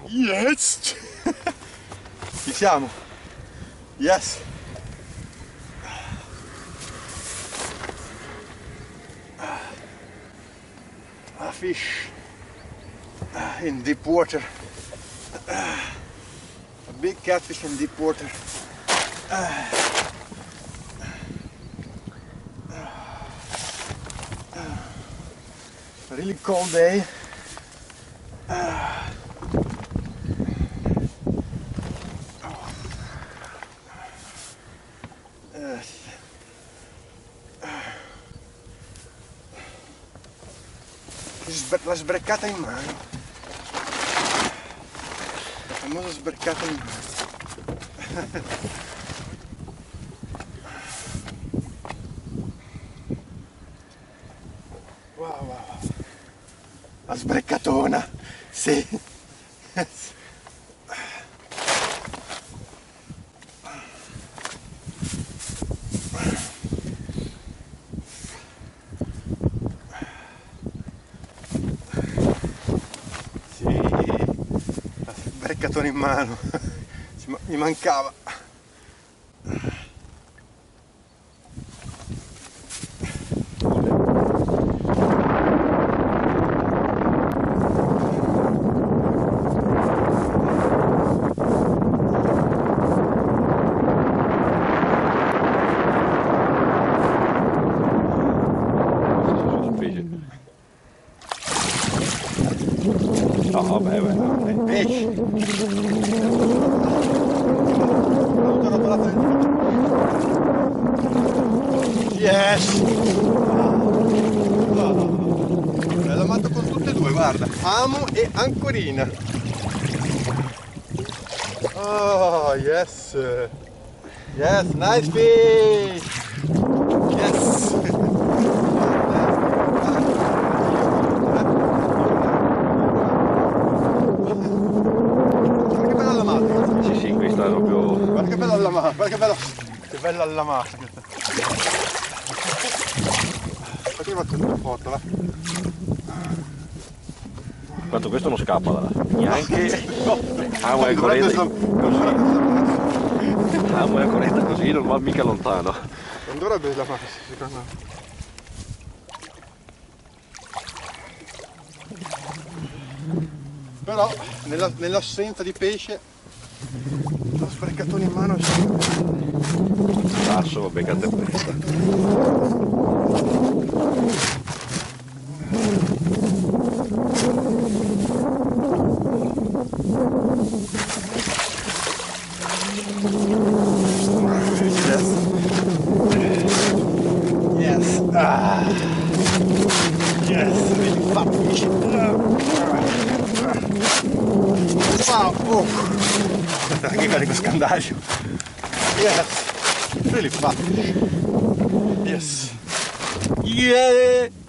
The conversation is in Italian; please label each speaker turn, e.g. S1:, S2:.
S1: Yes! Ci siamo! Yes! A fish in deep water. A big catfish in deep water. A really cold day. La sbreccata in mano, la famosa sbreccata in mano. Wow, wow, la sbreccatona, sì. Sbreccatone in mano, mi mancava.
S2: No, vabbè,
S1: pesci. Yes! L'ho matto con tutte e due, guarda. Amo e ancorina. Oh, yes! Yes, nice fish! Yes!
S2: Sì, questa è proprio...
S1: Guarda che bella allamata, guarda che bella allamata questa. Infatti mi faccio una foto, va.
S2: Quanto questo non scappa da neanche...
S1: Amo è corretta.
S2: Amo è corretta così, non va mica lontano.
S1: Non dovrebbe slamarsi, secondo me. Però nell'assenza di pesce lo sbreccatone in mano
S2: Tasso, vabbè, cazzo è questa.
S1: Yes. Yes, really fat fish. Wow, oh. Anche carico scandaglio. Yes, really fat fish. Yes. Yeah.